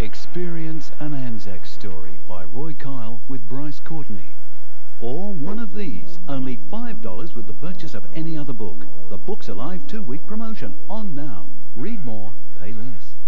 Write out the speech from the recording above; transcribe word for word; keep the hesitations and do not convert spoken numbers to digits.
Experience an Anzac story by Roy Kyle with Bryce Courtney. Or one of these, only five dollars with the purchase of any other book. The Books Alive two-week promotion, on now. Read more, pay less.